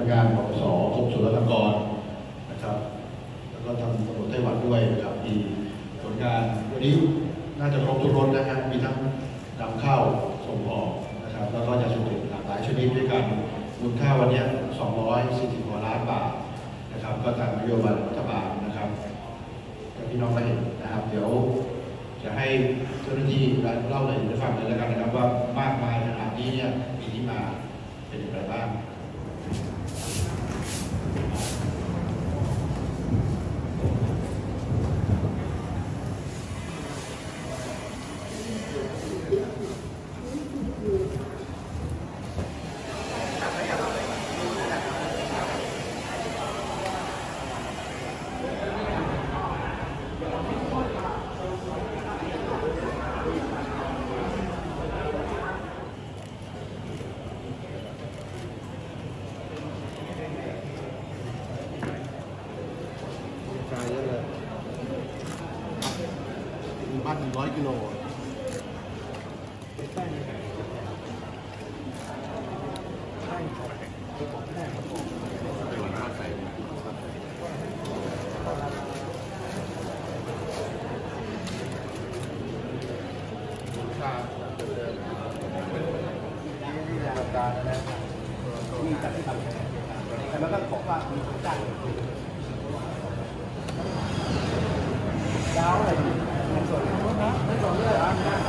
งานปปสกรมศุลกากรนะครับแล้วก็ทางตำรวจไต้หวันด้วยนะครับมีผลงานวันนี้น่าจะครบทุกรถนะครับมีทั้งนำเข้าส่งออกนะครับแล้วก็ยาเสพติดหลากหลายชนิดด้วยกันมูลค่าวันนี้240 กว่าล้านบาทนะครับก็ตามนโยบายรัฐบาลนะครับพี่น้องได้เห็นนะครับเดี๋ยวจะให้เจ้าหน้าที่เล่าให้ฟังเลยแล้วกันนะครับว่ามากมายขนาดนี้เนี่ยมีที่มาเป็นอย่างไรบ้างเยอะเลยบ้าน100 กิโลมีจัดที่ทำแต่มันก็ขอว่ามีคนจ้างดาวอะไรในส่วนของนะในส่วนเลยอ่ะ